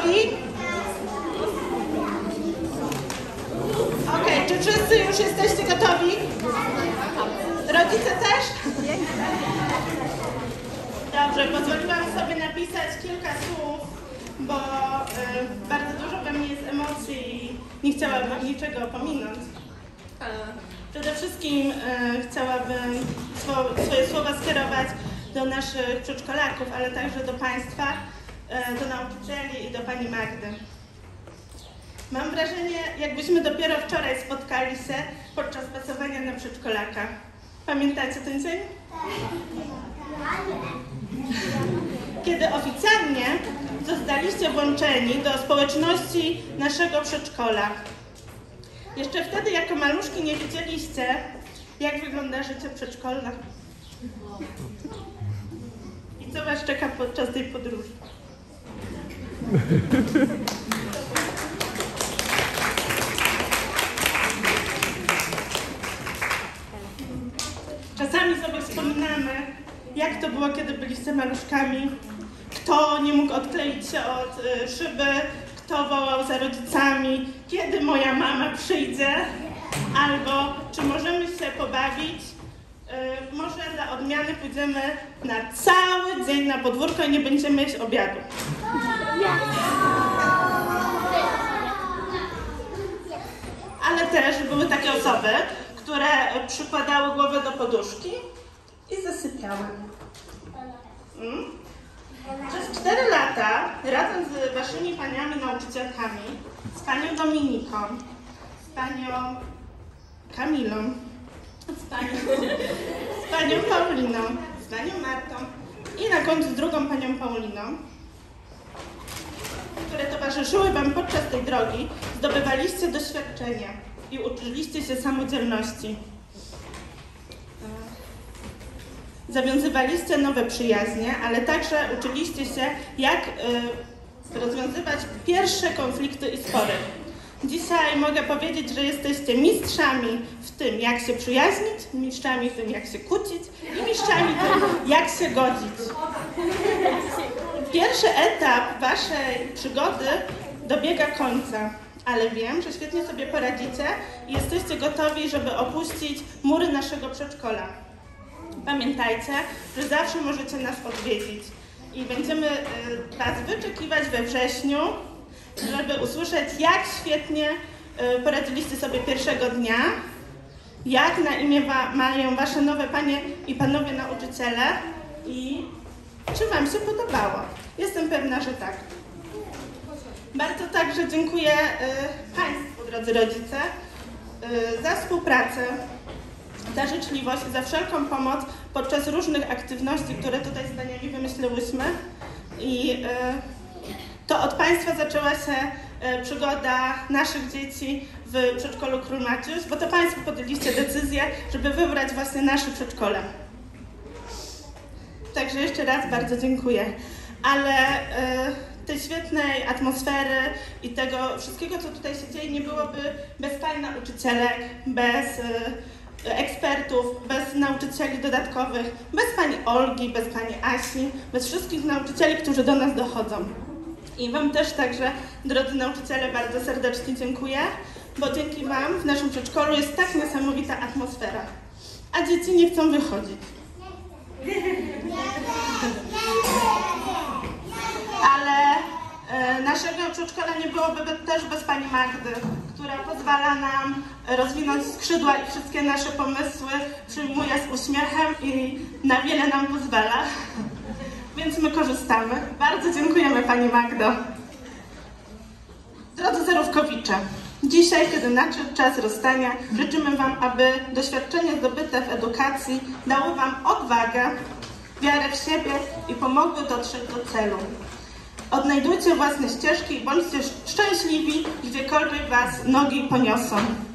gotowi? Okej, czy wszyscy już jesteście gotowi? Rodzice też? Dobrze, pozwoliłam sobie napisać kilka słów, bo bardzo dużo we mnie jest emocji i nie chciałabym niczego pominąć. Przede wszystkim chciałabym swoje słowa skierować do naszych przedszkolaków, ale także do Państwa, do nauczycieli i do Pani Magdy. Mam wrażenie, jakbyśmy dopiero wczoraj spotkali się podczas pasowania na przedszkolaka. Pamiętacie ten dzień? Kiedy oficjalnie zostaliście włączeni do społeczności naszego przedszkola. Jeszcze wtedy jako maluszki nie wiedzieliście, jak wygląda życie przedszkolne. I co Was czeka podczas tej podróży. Czasami sobie wspominamy, jak to było, kiedy byliście maluszkami, kto nie mógł odkleić się od szyby, kto wołał za rodzicami, kiedy moja mama przyjdzie, albo czy możemy się pobawić. Może dla odmiany pójdziemy na cały dzień na podwórko i nie będziemy jeść obiadu. Ale też były takie osoby, które przykładały głowę do poduszki i zasypiały. Przez 4 lata razem z waszymi paniami nauczycielkami, z panią Dominiką, z panią Kamilą, z panią Pauliną, z panią Martą i na końcu z drugą panią Pauliną, które towarzyszyły wam podczas tej drogi, zdobywaliście doświadczenia i uczyliście się samodzielności. Zawiązywaliście nowe przyjaźnie, ale także uczyliście się, jak rozwiązywać pierwsze konflikty i spory. Dzisiaj mogę powiedzieć, że jesteście mistrzami w tym, jak się przyjaźnić, mistrzami w tym, jak się kłócić i mistrzami w tym, jak się godzić. Pierwszy etap waszej przygody dobiega końca, ale wiem, że świetnie sobie poradzicie i jesteście gotowi, żeby opuścić mury naszego przedszkola. Pamiętajcie, że zawsze możecie nas odwiedzić i będziemy was wyczekiwać we wrześniu, żeby usłyszeć, jak świetnie poradziliście sobie pierwszego dnia, jak na imię mają wasze nowe panie i panowie nauczyciele i czy wam się podobało. Jestem pewna, że tak. Bardzo także dziękuję Państwu, drodzy rodzice, za współpracę, za życzliwość i za wszelką pomoc podczas różnych aktywności, które tutaj z Daniami wymyśliłyśmy. I to od Państwa zaczęła się przygoda naszych dzieci w przedszkolu Król Maciuś, bo to Państwo podjęliście decyzję, żeby wybrać właśnie nasze przedszkole. Także jeszcze raz bardzo dziękuję. Ale tej świetnej atmosfery i tego wszystkiego, co tutaj się dzieje, nie byłoby bez pań nauczycielek, bez ekspertów, bez nauczycieli dodatkowych, bez pani Olgi, bez pani Asi, bez wszystkich nauczycieli, którzy do nas dochodzą. I wam też także, drodzy nauczyciele, bardzo serdecznie dziękuję, bo dzięki wam w naszym przedszkolu jest tak niesamowita atmosfera, a dzieci nie chcą wychodzić. Ale naszego przedszkola nie byłoby też bez pani Magdy, która pozwala nam rozwinąć skrzydła i wszystkie nasze pomysły przyjmuje z uśmiechem i na wiele nam pozwala. Więc my korzystamy. Bardzo dziękujemy pani Magdo. Drodzy Zarówkowicze, dzisiaj, kiedy nadszedł czas rozstania, życzymy wam, aby doświadczenie zdobyte w edukacji dało wam odwagę, wiarę w siebie i pomogły dotrzeć do celu. Odnajdujcie własne ścieżki i bądźcie szczęśliwi, gdziekolwiek was nogi poniosą.